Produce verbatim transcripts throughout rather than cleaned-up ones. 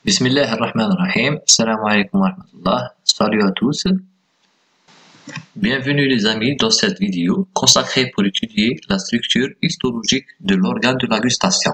Bismillahirrahmanirrahim. Assalamu alaikum wa rahmatullah. Salut à tous. Bienvenue les amis dans cette vidéo consacrée pour étudier la structure histologique de l'organe de la gustation.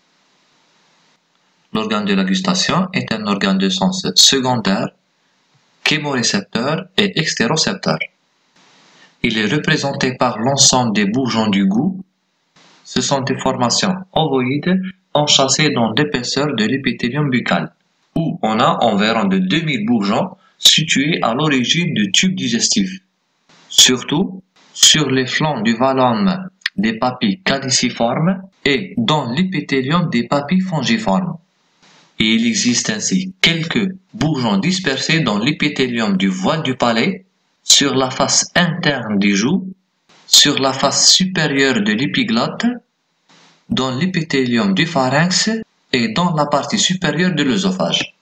L'organe de la gustation est un organe de sens secondaire, chémorécepteur et extérocepteur. Il est représenté par l'ensemble des bourgeons du goût. Ce sont des formations ovoïdes enchâssées dans l'épaisseur de l'épithélium buccal, où on a environ de deux mille bourgeons situés à l'origine du tube digestif, surtout sur les flancs du vallum des papilles caliciformes et dans l'épithélium des papilles fongiformes. Et il existe ainsi quelques bourgeons dispersés dans l'épithélium du voile du palais, sur la face interne des joues, sur la face supérieure de l'épiglotte, dans l'épithélium du pharynx et dans la partie supérieure de l'œsophage.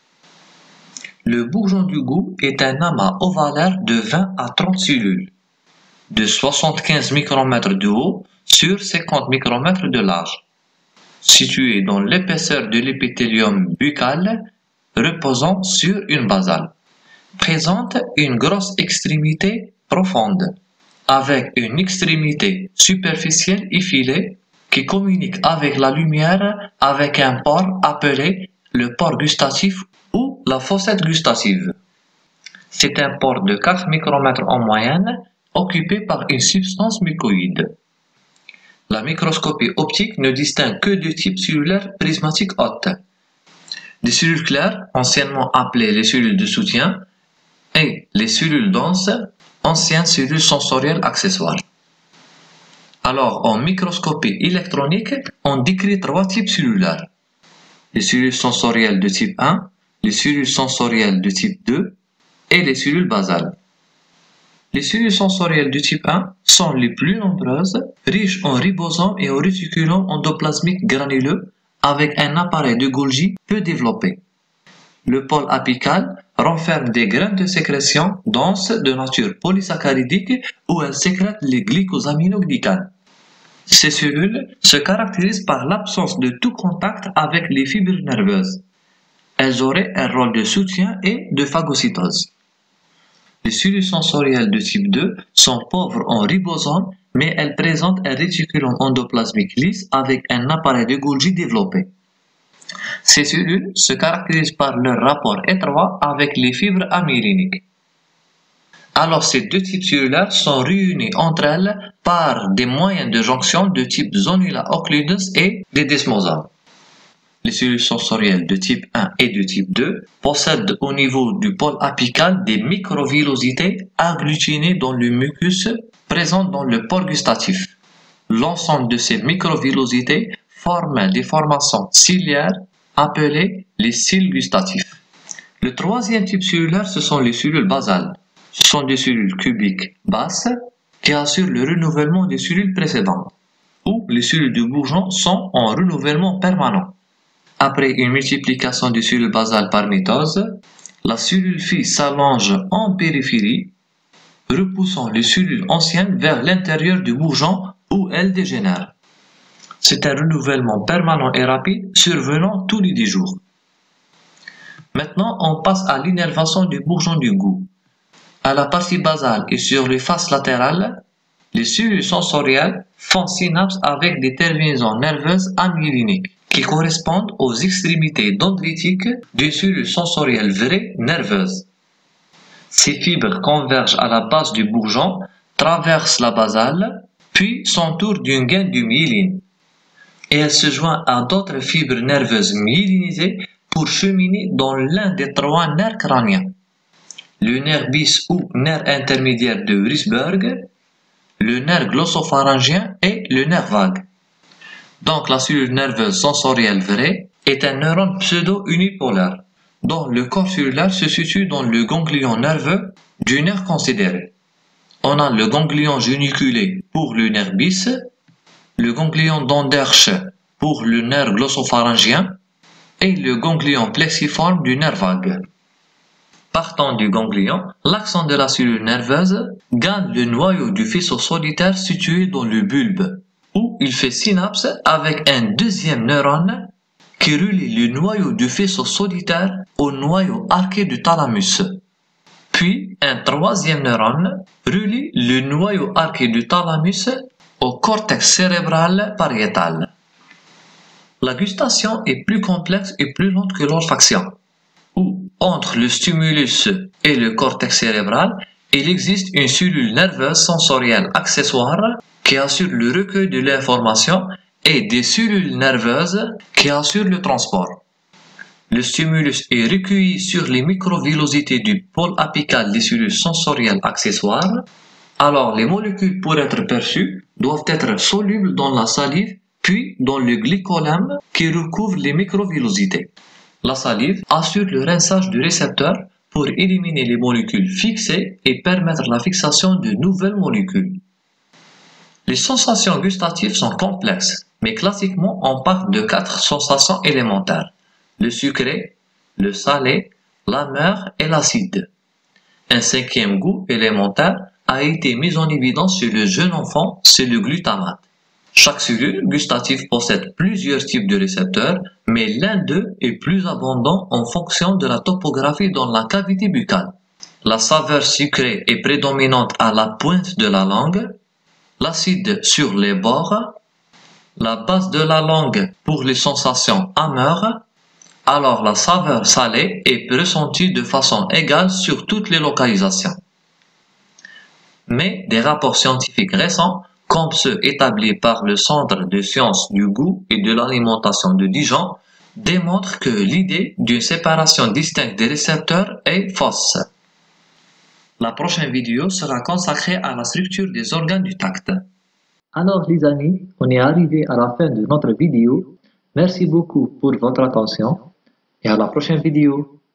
Le bourgeon du goût est un amas ovalaire de vingt à trente cellules, de soixante-quinze micromètres de haut sur cinquante micromètres de large, situé dans l'épaisseur de l'épithélium buccal, reposant sur une basale. Présente une grosse extrémité profonde, avec une extrémité superficielle effilée qui communique avec la lumière avec un pore appelé le pore gustatif ou la fossette gustative. C'est un pore de quatre micromètres en moyenne, occupé par une substance mucoïde. La microscopie optique ne distingue que deux types cellulaires prismatiques hautes: des cellules claires, anciennement appelées les cellules de soutien, et les cellules denses, anciennes cellules sensorielles accessoires. Alors, en microscopie électronique, on décrit trois types cellulaires: les cellules sensorielles de type un, les cellules sensorielles de type deux et les cellules basales. Les cellules sensorielles de type un sont les plus nombreuses, riches en ribosomes et en réticulum endoplasmique granuleux, avec un appareil de Golgi peu développé. Le pôle apical renferme des graines de sécrétion denses de nature polysaccharidique où elles sécrètent les glycosaminoglycanes. Ces cellules se caractérisent par l'absence de tout contact avec les fibres nerveuses. Elles auraient un rôle de soutien et de phagocytose. Les cellules sensorielles de type deux sont pauvres en ribosomes, mais elles présentent un réticulum endoplasmique lisse avec un appareil de Golgi développé. Ces cellules se caractérisent par leur rapport étroit avec les fibres amyéliniques. Alors ces deux types cellulaires sont réunis entre elles par des moyens de jonction de type zonula occludens et des desmosomes. Les cellules sensorielles de type un et de type deux possèdent au niveau du pôle apical des microvillosités agglutinées dans le mucus présentes dans le pore gustatif. L'ensemble de ces microvillosités forment des formations ciliaires appelées les cils gustatifs. Le troisième type cellulaire, ce sont les cellules basales. Ce sont des cellules cubiques basses qui assurent le renouvellement des cellules précédentes, où les cellules du bourgeon sont en renouvellement permanent. Après une multiplication des cellules basales par mitose, la cellule fille s'allonge en périphérie, repoussant les cellules anciennes vers l'intérieur du bourgeon où elles dégénèrent. C'est un renouvellement permanent et rapide survenant tous les dix jours. Maintenant, on passe à l'innervation du bourgeon du goût. À la partie basale et sur les faces latérales, les cellules sensorielles font synapse avec des terminaisons nerveuses amyéliniques qui correspondent aux extrémités dendritiques d'une cellule sensorielle vraie nerveuse. Ces fibres convergent à la base du bourgeon, traversent la basale, puis s'entourent d'une gaine de myéline, et elles se joignent à d'autres fibres nerveuses myélinisées pour cheminer dans l'un des trois nerfs crâniens: le nerf bis ou nerf intermédiaire de Rysberg, le nerf glossopharyngien et le nerf vague. Donc la cellule nerveuse sensorielle vraie est un neurone pseudo-unipolaire, dont le corps cellulaire se situe dans le ganglion nerveux du nerf considéré. On a le ganglion géniculé pour le nerf bis, le ganglion d'Andersch pour le nerf glossopharyngien et le ganglion plexiforme du nerf vague. Partant du ganglion, l'axon de la cellule nerveuse gagne le noyau du faisceau solitaire situé dans le bulbe, où il fait synapse avec un deuxième neurone qui relie le noyau du faisceau solitaire au noyau arqué du thalamus. Puis, un troisième neurone relie le noyau arqué du thalamus au cortex cérébral pariétal. La gustation est plus complexe et plus lente que l'olfaction, où, entre le stimulus et le cortex cérébral, il existe une cellule nerveuse sensorielle accessoire qui assure le recueil de l'information et des cellules nerveuses qui assurent le transport. Le stimulus est recueilli sur les microvillosités du pôle apical des cellules sensorielles accessoires. Alors les molécules pour être perçues doivent être solubles dans la salive puis dans le glycolème qui recouvre les microvillosités. La salive assure le rinçage du récepteur pour éliminer les molécules fixées et permettre la fixation de nouvelles molécules. Les sensations gustatives sont complexes, mais classiquement on parle de quatre sensations élémentaires: le sucré, le salé, l'amer et l'acide. Un cinquième goût élémentaire a été mis en évidence chez le jeune enfant, c'est le glutamate. Chaque cellule gustative possède plusieurs types de récepteurs, mais l'un d'eux est plus abondant en fonction de la topographie dans la cavité buccale. La saveur sucrée est prédominante à la pointe de la langue, l'acide sur les bords, la base de la langue pour les sensations amères, alors la saveur salée est ressentie de façon égale sur toutes les localisations. Mais des rapports scientifiques récents, comme ceux établis par le Centre de sciences du goût et de l'alimentation de Dijon, démontrent que l'idée d'une séparation distincte des récepteurs est fausse. La prochaine vidéo sera consacrée à la structure des organes du tact. Alors les amis, on est arrivé à la fin de notre vidéo. Merci beaucoup pour votre attention et à la prochaine vidéo.